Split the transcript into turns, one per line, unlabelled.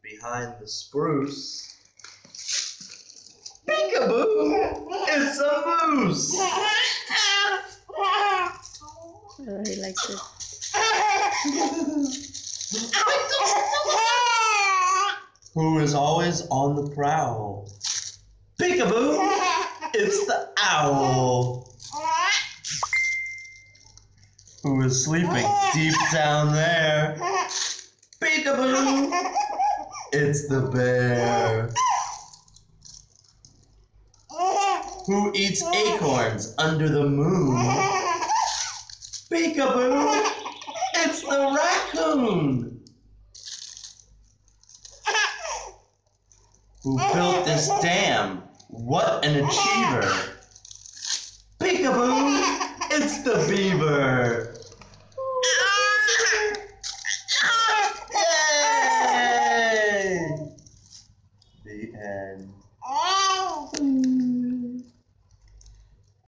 behind the spruce. Peekaboo! It's a moose!
Oh, he likes it.
Who is always on the prowl? Peekaboo! It's the owl! Who is sleeping deep down there? Peekaboo! It's the bear. Who eats acorns under the moon? Peekaboo! It's the raccoon. Who built this dam? What an achiever! Peekaboo! It's the beaver. Yay! The end.